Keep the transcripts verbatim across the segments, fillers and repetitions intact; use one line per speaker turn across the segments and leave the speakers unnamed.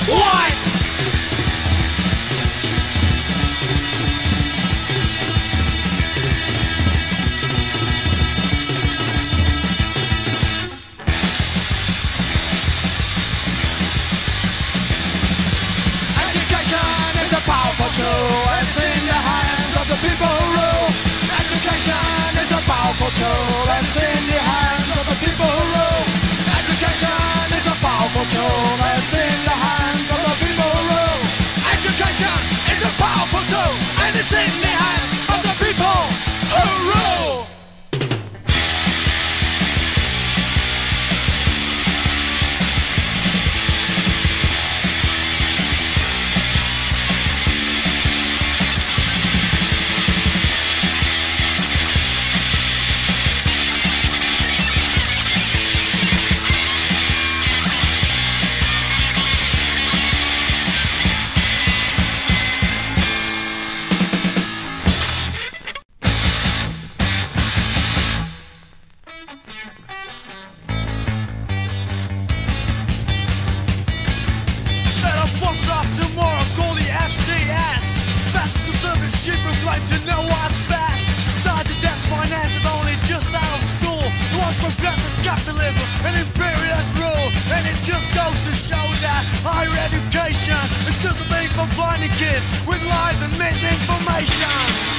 white. Education is a powerful tool. It's in the hands of the people who rule. Education is a powerful tool. It's in the hands of the people who rule. Education is a powerful tool. It's in the hands of the people who rule. Education is a powerful tool, and it's in the hands of the people who rule. Claim to know what's best. Sergeant Debt's finance is only just out of school. He wants progressive capitalism and imperialist rule. And it just goes to show that higher education is just a thing for blinding kids with lies and misinformation.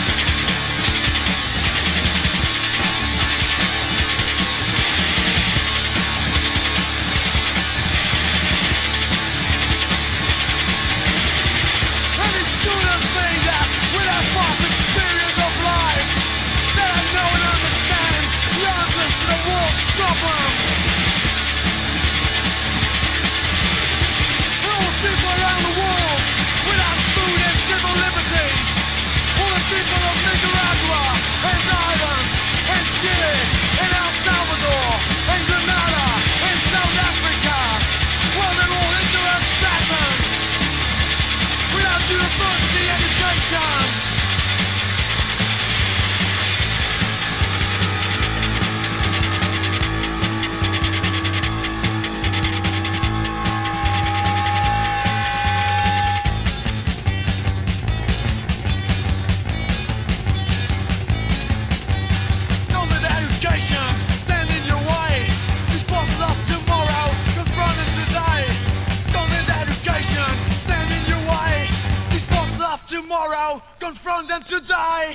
Tomorrow, confront them today.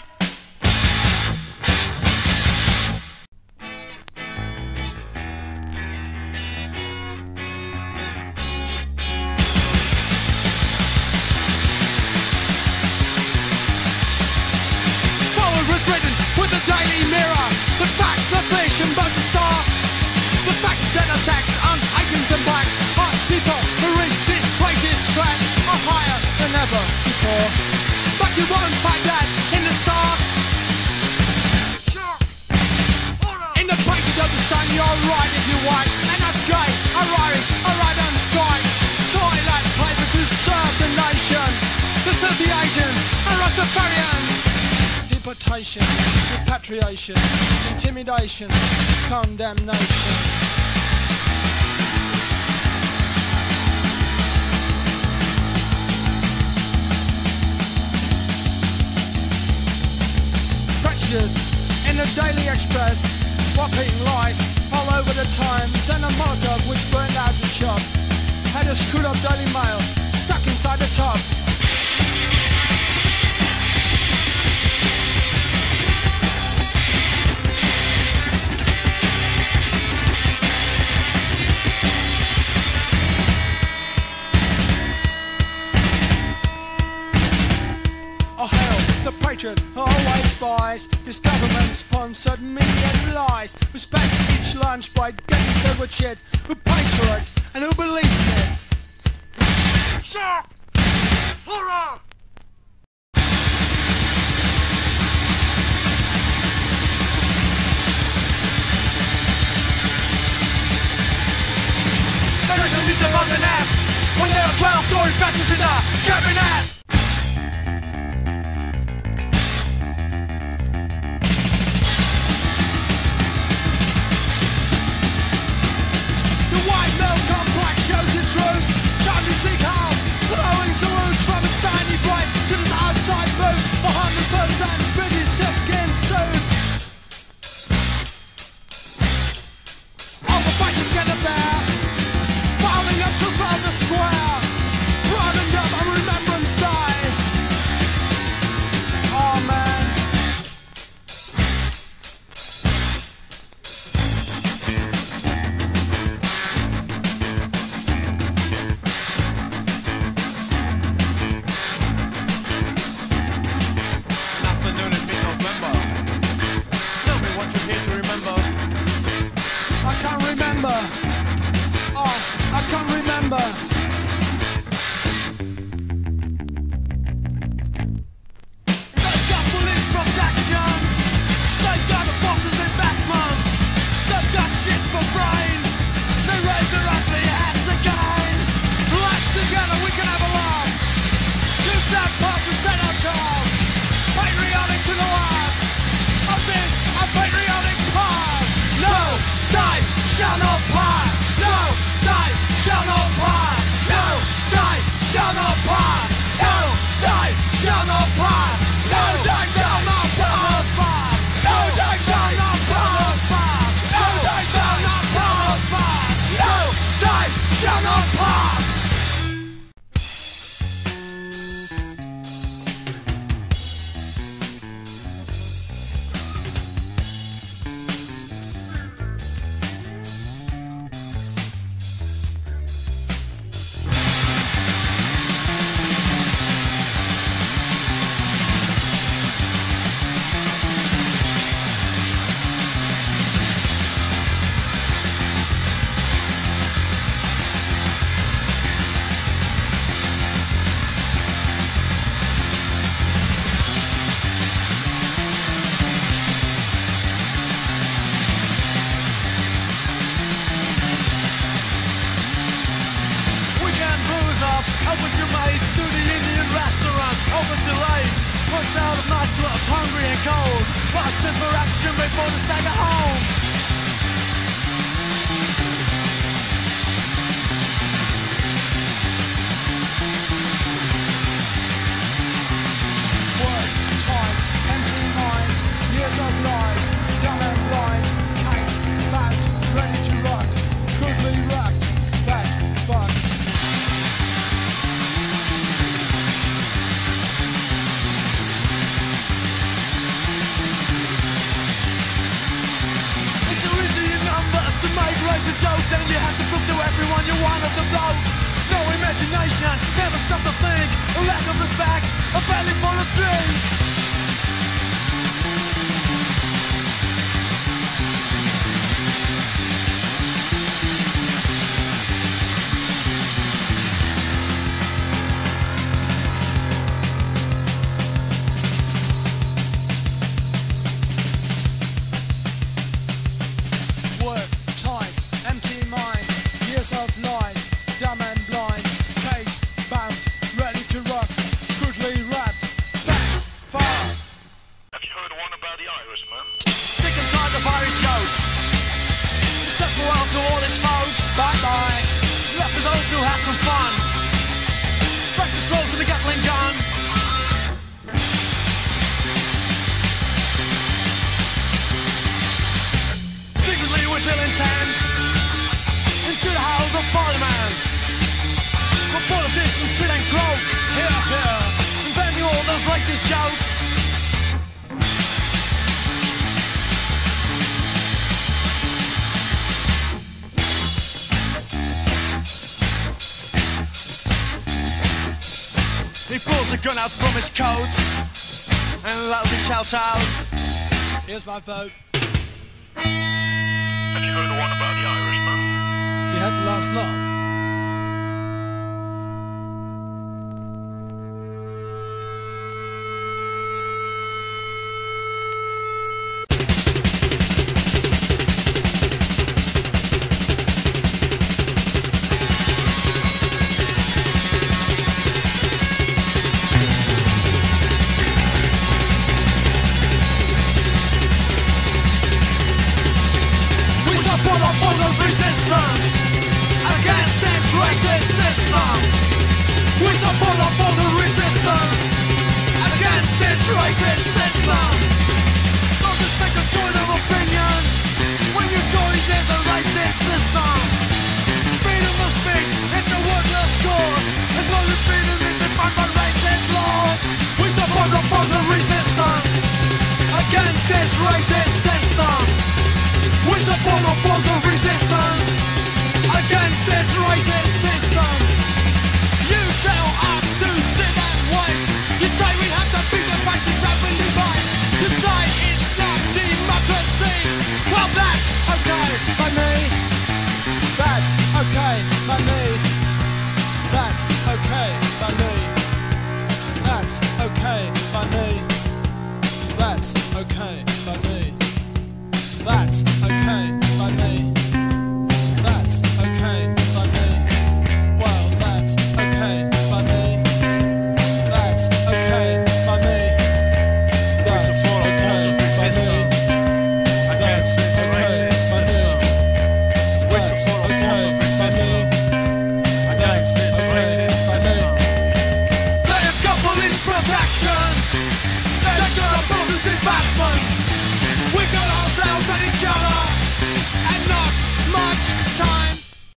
Forward was written with the Daily Mirror. The facts, the fiction, both the star. The facts that attacks on items and blacks are people who read this crisis scratch are higher than ever before. But you won't find that in the start. Sure. In the places of the sun, you're right if you're white. And not gay, or Irish, or right on strike. Toilet paper to serve the nation. The filthy Asians, and Rastafarians. Deportation, repatriation, intimidation, condemnation. In the Daily Express, whopping lies all over the Times, and a Molotov which burned out the shop had a screwed up Daily Mail stuck inside the top. Oh hell, the patriot always buys this government-sponsored media lies. Who spends each lunch break getting filled with shit. Who pays for it and who believes in it? Shock! Horror! They don't need them on the net when there are twelve Tory fascists in the cabinet. Shows its roots, time to seek out remember. Oh, I can't remember. They've got police protection. They've got the bosses investments. They've got shit for brains. They raise their ugly heads again. Let's together we can have a laugh. Use that part to set our job. Patriotic to the last. Of this a patriotic past. No, die shall not pass. No, die shall not pass. No, die shall not pass. No, die shall not pass. No, die shall not pass. No, die shall not pass. No, die shall not pass. No, die shall not pass. Up with your mates to the Indian restaurant, open till eight. Punch out of nightclubs, hungry and cold. Busting for action before the stagger home. Work, times, empty minds, years of lies, dumb and blind, caged, bound, ready to rock, crudely wrapped, fat, fucked. Racist jokes and you have to prove to everyone you're one of the blokes. No imagination, never stop to think. A lack of respect, a belly full of drink. Of lies, dumb and blind, caged, bound, ready to rock, crudely wrapped, bang, fire.
Have you heard one about the Irishman?
Sick and tired of Irish jokes. Stuck around to all his folks. Bye bye. Left with those who have some fun. Breakfast rolls with a Gatling gun. Secretly with ill intent. To the house of parliament. For politicians sit and croak. Here, here. Inventing all those racist jokes. He pulls a gun out from his coat and loudly shouts out, "Here's my vote."
Have you heard one about the Irishman?
You had the last laugh. We support our forces resistance against this racist system. We support our forces of resistance against this racist system. Don't just take a joint of opinion when you join in the racist system. Freedom of speech, it's a worthless cause. As long as freedom is defined by racist laws. We support our forces of resistance against this racist system. We support our forces of resistance